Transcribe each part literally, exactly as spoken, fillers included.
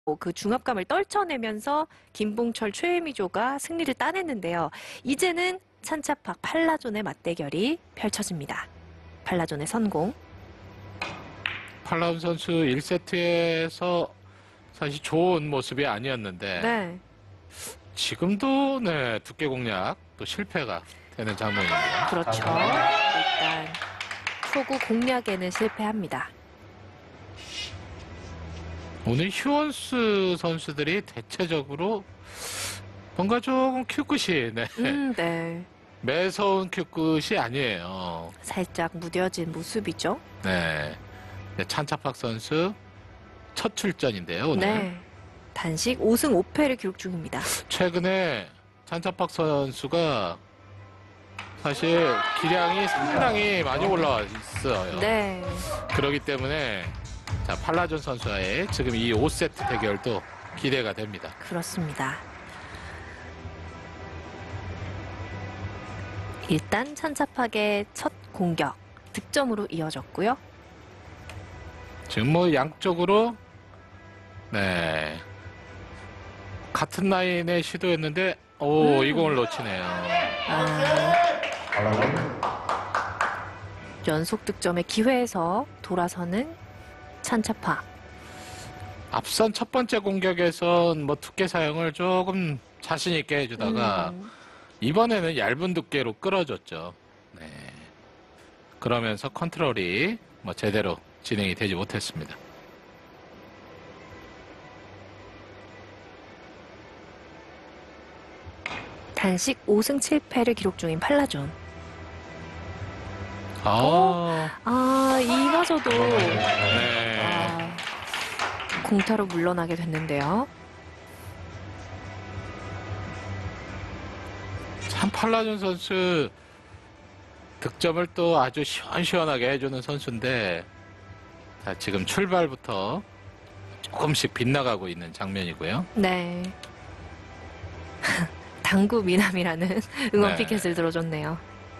그 중압감을 떨쳐내면서 김봉철, 최혜미조가 승리를 따냈는데요. 이제는 찬차팍 팔라존의 맞대결이 펼쳐집니다. 팔라존의 선공. 팔라존 선수 일 세트에서 사실 좋은 모습이 아니었는데 네. 지금도 네, 두께 공략 또 실패가 되는 장면입니다. 그렇죠. 일단 초구 공략에는 실패합니다. 오늘 휴원스 선수들이 대체적으로 뭔가 조금 큐끝이 네. 음, 네. 매서운 큐끝이 아니에요. 살짝 무뎌진 모습이죠. 네. 찬차팍 선수 첫 출전인데요, 오늘. 네. 단식 오 승 오 패를 기록 중입니다. 최근에 찬차팍 선수가 사실 기량이 상당히 많이 올라와 있어요. 네. 그렇기 때문에 자, 팔라존 선수와의 지금 이 오 세트 대결도 기대가 됩니다. 그렇습니다. 일단 찬차팍의 첫 공격 득점으로 이어졌고요. 지금 뭐 양쪽으로 네 같은 라인에 시도했는데 오 음. 이 공을 놓치네요. 아, 연속 득점의 기회에서 돌아서는 찬차팍. 앞선 첫 번째 공격에선 뭐 두께 사용을 조금 자신 있게 해주다가 음. 이번에는 얇은 두께로 끌어줬죠. 네. 그러면서 컨트롤이 뭐 제대로 진행이 되지 못했습니다. 단식 오 승 칠 패를 기록 중인 팔라존. 아, 아, 이마저도 네. 아, 공타로 물러나게 됐는데요. 참 팔라존 선수 득점을 또 아주 시원시원하게 해주는 선수인데 자, 지금 출발부터 조금씩 빗나가고 있는 장면이고요. 네. 당구 미남이라는 응원 네. 피켓을 들어줬네요.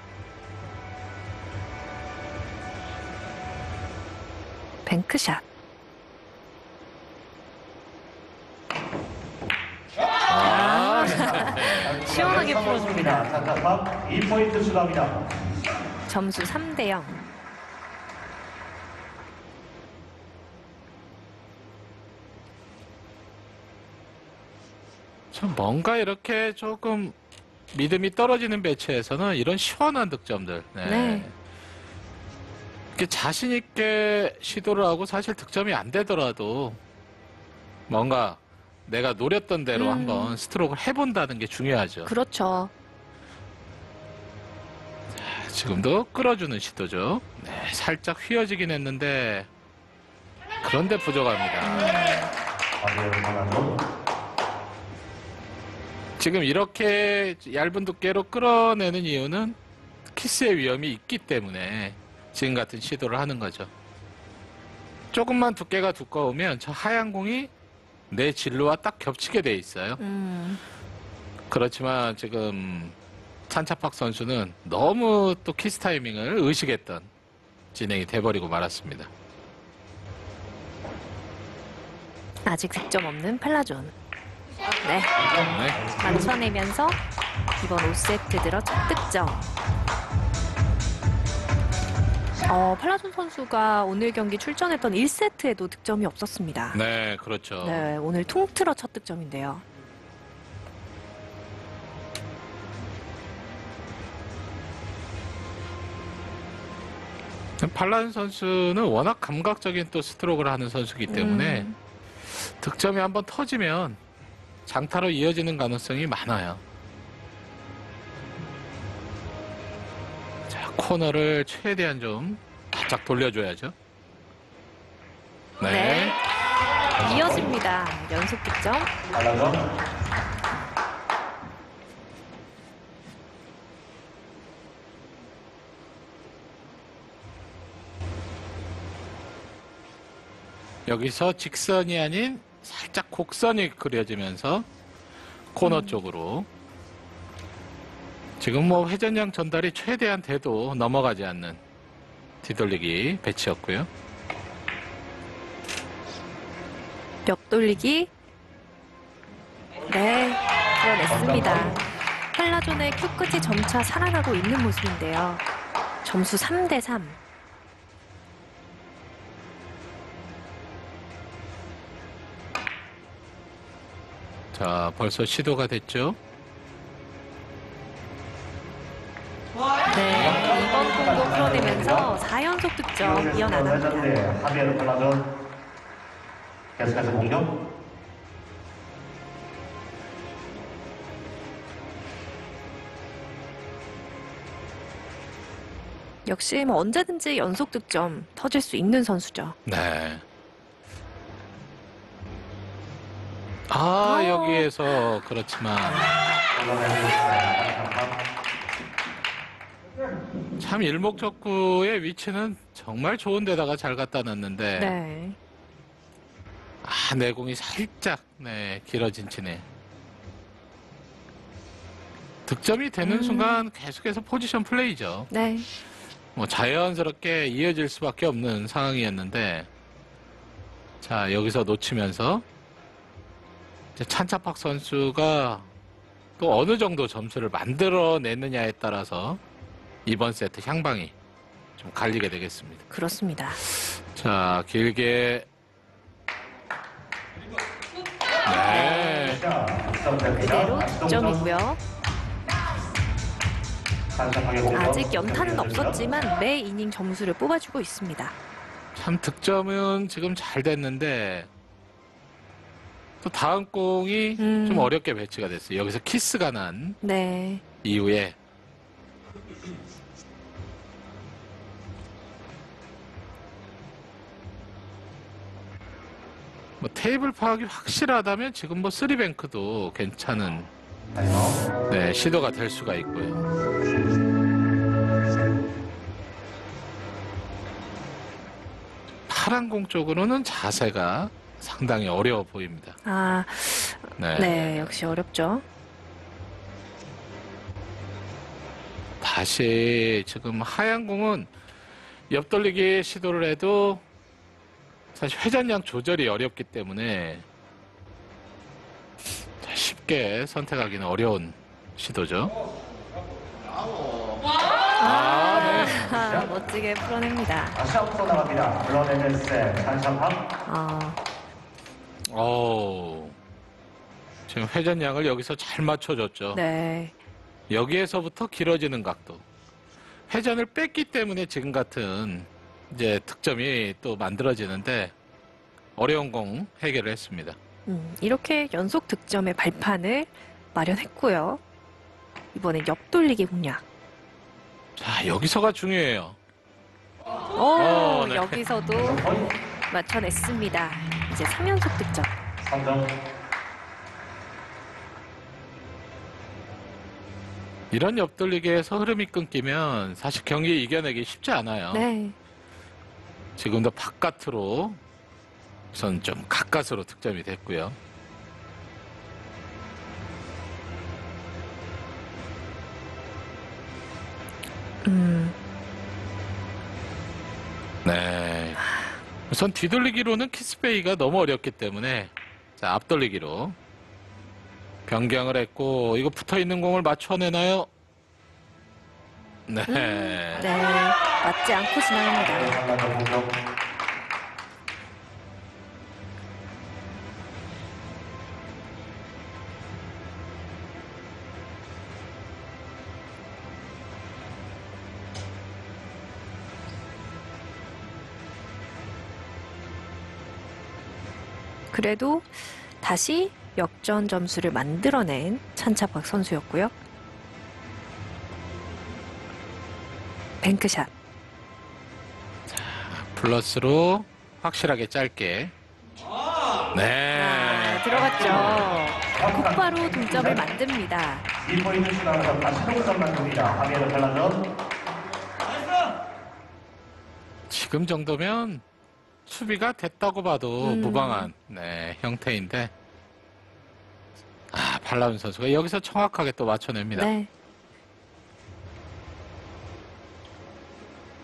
뱅크샷. 아, 시원하게 풀어줍니다. 찬차팍 이 포인트 추가합니다. 점수 삼 대 영. 참 뭔가 이렇게 조금 믿음이 떨어지는 배치에서는 이런 시원한 득점들. 네. 네. 이렇게 자신 있게 시도를 하고 사실 득점이 안 되더라도 뭔가 내가 노렸던 대로 음. 한번 스트로크를 해본다는 게 중요하죠. 그렇죠. 지금도 끌어주는 시도죠. 네, 살짝 휘어지긴 했는데 그런데 부족합니다. 지금 이렇게 얇은 두께로 끌어내는 이유는 키스의 위험이 있기 때문에 지금 같은 시도를 하는 거죠. 조금만 두께가 두꺼우면 저 하얀 공이 내 진로와 딱 겹치게 돼 있어요. 음, 그렇지만 지금 찬차팍 선수는 너무 또 키스 타이밍을 의식했던 진행이 돼버리고 말았습니다. 아직 득점 없는 팔라존. 네. 네. 맞춰내면서 이번 오 세트 들어 첫 득점. 어, 팔라존 선수가 오늘 경기 출전했던 일 세트에도 득점이 없었습니다. 네, 그렇죠. 네, 오늘 통틀어 첫 득점인데요. 팔라존 선수는 워낙 감각적인 또 스트로크를 하는 선수이기 때문에 음. 득점이 한번 터지면 장타로 이어지는 가능성이 많아요. 자, 코너를 최대한 좀 바짝 돌려줘야죠. 네. 네. 이어집니다. 연속 득점. 여기서 직선이 아닌 살짝 곡선이 그려지면서 코너 음. 쪽으로 지금 뭐 회전량 전달이 최대한 돼도 넘어가지 않는 뒤돌리기 배치였고요. 벽 돌리기. 네, 들어냈습니다. 팔라존의 큐 끝이 점차 살아나고 있는 모습인데요. 점수 삼 대 삼. 자, 벌써 시도가 됐죠? 네, 이번 공도 풀어내면서 사 연속 득점 이어나갑니다. 하비에르 팔라존 계속해서 공격. 역시 뭐 언제든지 연속 득점 터질 수 있는 선수죠. 네. 아, 어. 여기에서 그렇지만 참 일목적구의 위치는 정말 좋은 데다가 잘 갖다 놨는데 네. 아, 내공이 살짝 네, 길어진 치네. 득점이 되는 음. 순간 계속해서 포지션 플레이죠. 네. 뭐 자연스럽게 이어질 수밖에 없는 상황이었는데 자, 여기서 놓치면서 이제 찬차팍 선수가 또 어느 정도 점수를 만들어내느냐에 따라서 이번 세트 향방이 좀 갈리게 되겠습니다. 그렇습니다. 자, 길게 네. 그대로 득점이고요. 아직 연타는 없었지만 매 이닝 점수를 뽑아주고 있습니다. 참 득점은 지금 잘 됐는데 또 다음 공이 음. 좀 어렵게 배치가 됐어요. 여기서 키스가 난 네. 이후에 뭐 테이블 파악이 확실하다면 지금 뭐 쓰리뱅크도 괜찮은 네, 시도가 될 수가 있고요. 파란 공 쪽으로는 자세가 상당히 어려워 보입니다. 아, 네. 네. 역시 어렵죠. 다시 지금 하얀 공은 옆돌리기 시도를 해도 사실 회전량 조절이 어렵기 때문에 쉽게 선택하기는 어려운 시도죠. 아, 네. 아, 멋지게 풀어냅니다. 다시 앞서 나갑니다. 블러드 셋 찬샤팍. 아, 오, 지금 회전량을 여기서 잘 맞춰줬죠. 네. 여기에서부터 길어지는 각도. 회전을 뺐기 때문에 지금 같은 이제 득점이 또 만들어지는데 어려운 공 해결을 했습니다. 음, 이렇게 연속 득점의 발판을 마련했고요. 이번엔 옆돌리기 공략. 자, 여기서가 중요해요. 오, 어, 네. 여기서도 맞춰냈습니다. 이제 삼 연속 득점. 삼 점. 이런 옆돌리기에서 흐름이 끊기면 사실 경기 이겨내기 쉽지 않아요. 네. 지금도 바깥으로 우선 좀 가까스로 득점이 됐고요. 음, 네. 우선 뒤돌리기로는 키스베이가 너무 어렵기 때문에 자, 앞돌리기로 변경을 했고 이거 붙어있는 공을 맞춰내나요? 네. 네. 맞지 않고 지나갑니다. 한라더 공격. 그래도 다시 역전 점수를 만들어낸 찬차박 선수였고요. 뱅크샷. 플러스로 확실하게 짧게. 네. 아, 들어갔죠. 곧바로 동점을 만듭니다. 이 포인트 시간에서 다시 동점 만듭니다. 하비에르 팔라존. 지금 정도면 수비가 됐다고 봐도 음. 무방한 네, 형태인데 아, 팔라운 선수가 여기서 정확하게 또 맞춰냅니다. 네.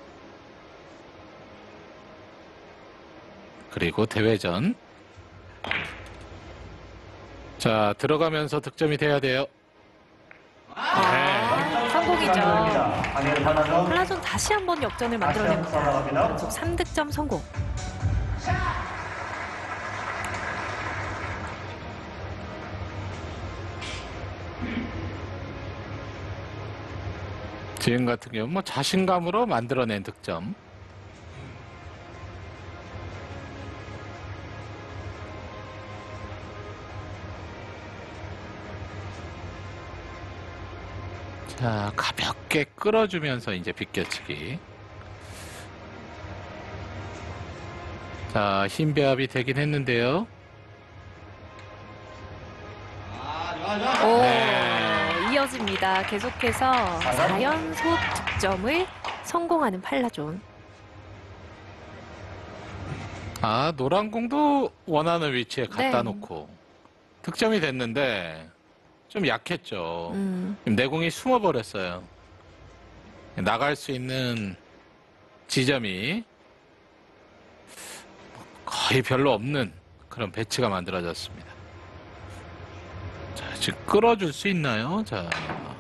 그리고 대회전 자, 들어가면서 득점이 돼야 돼요. 아, 성공이죠. 방해를 탈라전. 한라전 다시 한번 역전을 만들어냅니다. 나갑니다. 연속 삼 득점 성공. 지금 같은 경우 뭐 자신감으로 만들어낸 득점. 자, 가볍게 끌어주면서 이제 비껴치기. 자, 힘 배합이 되긴 했는데요. 오, 네. 이어집니다. 계속해서 사 연속 득점을 성공하는 팔라존. 아, 노란 공도 원하는 위치에 갖다 네. 놓고 득점이 됐는데 좀 약했죠. 음, 내공이 숨어버렸어요. 나갈 수 있는 지점이 거의 별로 없는 그런 배치가 만들어졌습니다. 자, 지금 끌어줄 수 있나요? 자,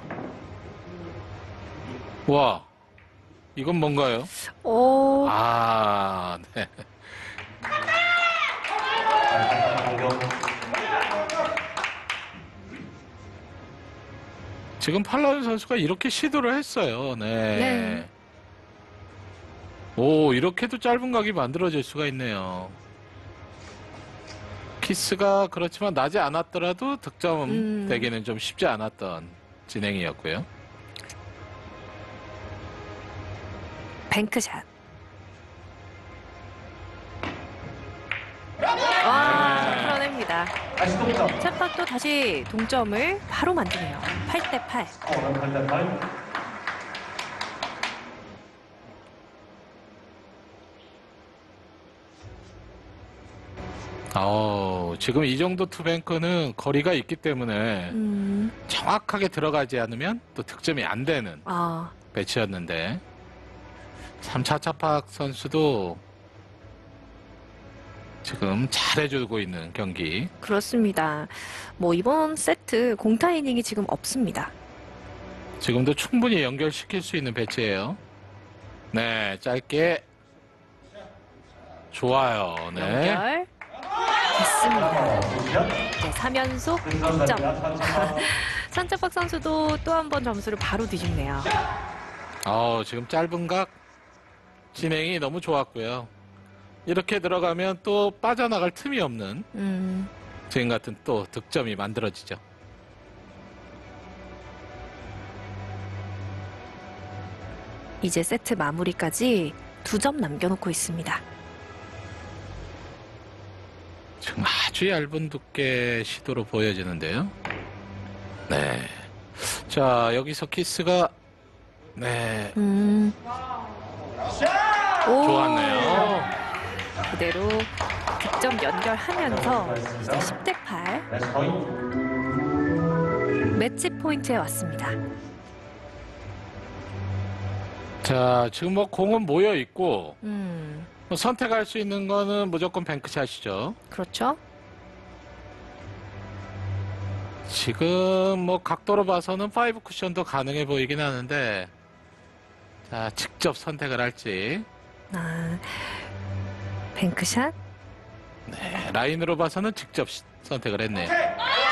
와, 이건 뭔가요? 오, 아, 네. 공격. 지금 팔라존 선수가 이렇게 시도를 했어요. 네. 네. 오, 이렇게도 짧은 각이 만들어질 수가 있네요. 키스가 그렇지만 나지 않았더라도 득점 음. 되기는 좀 쉽지 않았던 진행이었고요. 뱅크샷. 와, 네. 풀어냅니다. 다시 동점. 챗박도 다시 동점을 바로 만드네요. 팔 대 팔. 스코어는 팔 대 팔. 어, 지금 이 정도 투뱅크는 거리가 있기 때문에 음, 정확하게 들어가지 않으면 또 득점이 안 되는 아, 배치였는데 참 차차팍 선수도 지금 잘해주고 있는 경기. 그렇습니다. 뭐 이번 세트 공타 이닝이 지금 없습니다. 지금도 충분히 연결시킬 수 있는 배치예요. 네, 짧게 좋아요. 네. 연결 됐습니다. 굿샷. 이제 삼 연속 득점. 득점. 산차박 선수도 또 한 번 점수를 바로 뒤집네요. 어, 지금 짧은 각 진행이 너무 좋았고요. 이렇게 들어가면 또 빠져나갈 틈이 없는 음, 지금 같은 또 득점이 만들어지죠. 이제 세트 마무리까지 두 점 남겨놓고 있습니다. 지금 아주 얇은 두께 시도로 보여지는데요. 네. 자, 여기서 키스가 네, 음, 오, 좋았네요. 그대로 득점 연결하면서 이제 십 대 팔 매치 포인트. 매치 포인트에 왔습니다. 자, 지금 뭐 공은 모여 있고 음, 뭐 선택할 수 있는 거는 무조건 뱅크샷이죠. 그렇죠? 지금 뭐 각도로 봐서는 파이브 쿠션도 가능해 보이긴 하는데 자, 직접 선택을 할지. 아, 뱅크샷. 네, 라인으로 봐서는 직접 시- 선택을 했네요. 네.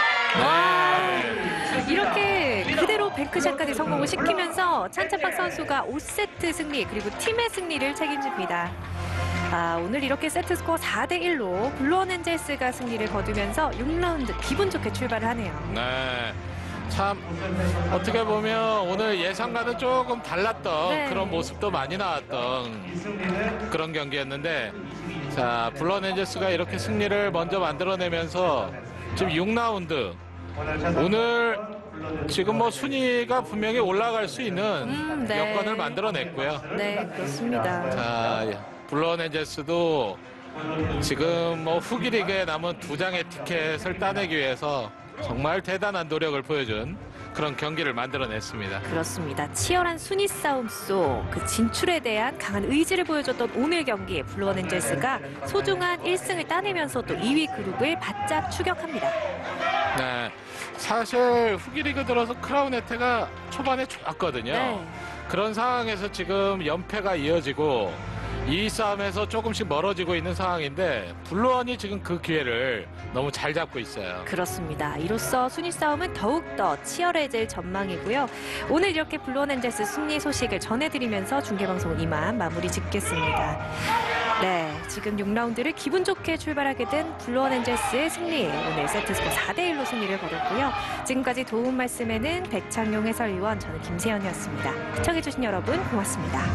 이렇게 그대로 뱅크샷까지 성공을 시키면서 찬차박 선수가 오 세트 승리 그리고 팀의 승리를 책임집니다. 아, 오늘 이렇게 세트 스코어 사 대 일로 블루원 엔젤스가 승리를 거두면서 육 라운드 기분 좋게 출발을 하네요. 네. 참 어떻게 보면 오늘 예상과는 조금 달랐던 네. 그런 모습도 많이 나왔던 그런 경기였는데 자, 블루원 엔젤스가 이렇게 승리를 먼저 만들어내면서 지금 육 라운드 오늘 지금 뭐 순위가 분명히 올라갈 수 있는 음, 네. 여건을 만들어냈고요. 네, 그렇습니다. 자, 블루원 엔젤스도 지금 뭐 후기 리그에 남은 두 장의 티켓을 따내기 위해서 정말 대단한 노력을 보여준 그런 경기를 만들어냈습니다. 그렇습니다. 치열한 순위 싸움 속 그 진출에 대한 강한 의지를 보여줬던 오늘 경기 블루원 엔젤스가 소중한 일 승을 따내면서 또 이 위 그룹을 바짝 추격합니다. 네, 사실 후기 리그 들어서 크라운 혜태가 초반에 좋았거든요. 네. 그런 상황에서 지금 연패가 이어지고 이 싸움에서 조금씩 멀어지고 있는 상황인데 블루원이 지금 그 기회를 너무 잘 잡고 있어요. 그렇습니다. 이로써 순위 싸움은 더욱더 치열해질 전망이고요. 오늘 이렇게 블루원 엔젤스 승리 소식을 전해드리면서 중계방송은 이만 마무리 짓겠습니다. 네, 지금 육 라운드를 기분 좋게 출발하게 된 블루원 엔젤스의 승리. 오늘 세트스코어 사 대 일로 승리를 거뒀고요. 지금까지 도움 말씀에는 백창용 해설위원, 저는 김세연이었습니다. 시청해주신 여러분 고맙습니다.